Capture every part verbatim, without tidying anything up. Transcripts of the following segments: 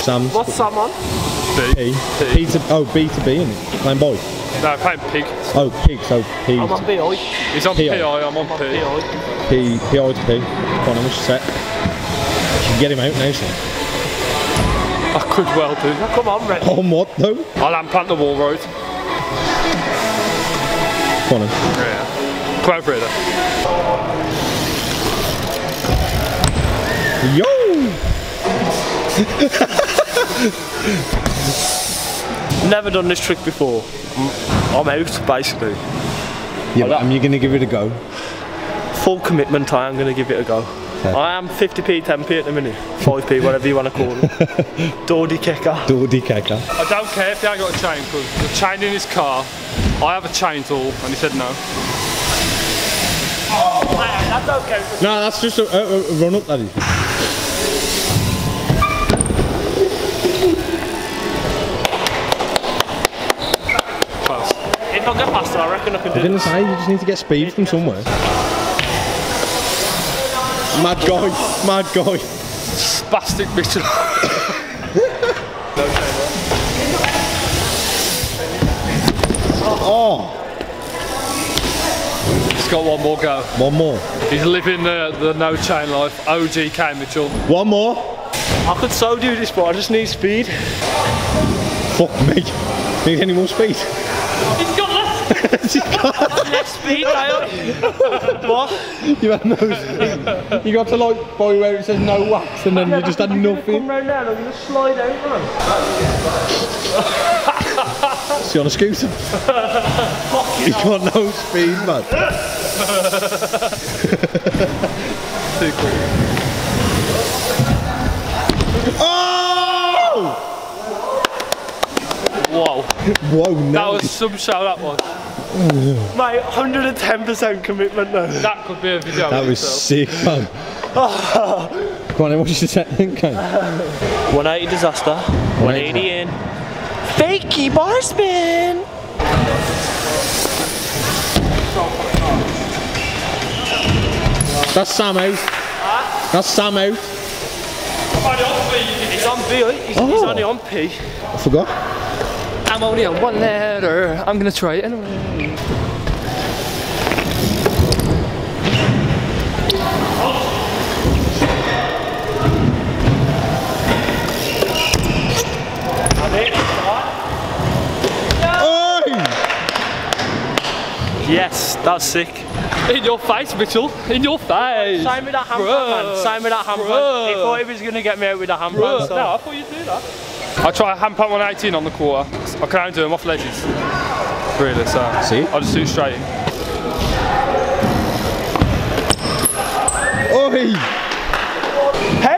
Sam's. What's Sam on? P. P to, oh, B to B, isn't it? Playing boy. No, playing pig. Oh, pig, so P. I'm on B I. He's on P P I. I, I'm on P. P, P I to P. Come on, how much set? You can get him out now, son. I could well do. Come on, Red. On what, though? I'll unplant the wall road. Come on, then. Yeah. Come over here then. Yo! Never done this trick before. I'm out, basically. Yeah, but am you going to give it a go? Full commitment, I am going to give it a go. Okay. I am fifty p, ten p at the minute. five p, whatever you want to call it. Doddy kicker. Doddy kicker. I don't care if he ain't got a chain, because the chain in his car, I have a chain tool, and he said no. Oh, man, that's okay. No, that's just a, a, a run up, that is. Close. If I get past it, I reckon I can I do didn't this. say, you just need to get speed from somewhere. Mad guy, mad guy. Spastic Mitchell. Oh, He's got one more go. one more. He's living the, the no chain life. O G K Mitchell. One more. I could so do this, but I just need speed. Fuck me. Need any more speed? He's got less, less speed, Dale. What? You had no speed. You got to like buy where it says no wax and then you just had nothing. Come round there, I'm going to slide out, man. Is he on a scooter? He's got no speed, man. Too cool. Oh! Whoa. Whoa, no. That was some show, that was. Mate, one hundred ten percent commitment though. That could be a video. That in was itself. sick, man. Come on, then, what's your technique, Kane? one eighty disaster, one eighty in. Fakey bar spin! That's Sam out. That's Sam out. He's on B, he's, Oh. he's only on P. I forgot. I'm only on one letter. I'm gonna try it anyway. Yes, that's sick. In your face, Mitchell. In your face. Same with that handpan, man. Same with that handpan. Bruh. He thought he was going to get me out with a handpan. Bruh. So. No, I thought you'd do that. I try a hand pump one eighteen on the quarter. I can only do them off ledges. Really, so. See? I'll just do it straight in. Oi! How?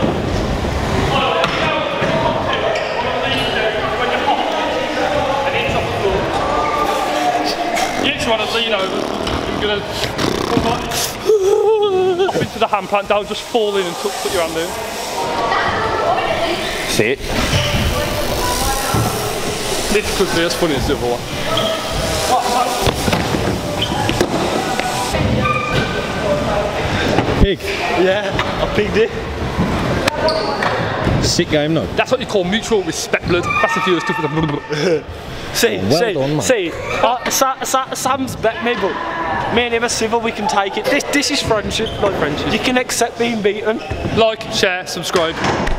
You just want to lean over. You're gonna up into the hand plant down, just fall in and tuck, put your hand in. See it? This could be as funny as the other one. Pig. Yeah, I picked it. Sick game, no? That's what you call mutual respect, blood. Fast and Furious stuff with the See, Well see, done, man. see. Uh, Sa Sa Sam's bet me, but me and him are civil. We can take it. This, this is friendship, like friendship. You can accept being beaten. Like, share, subscribe.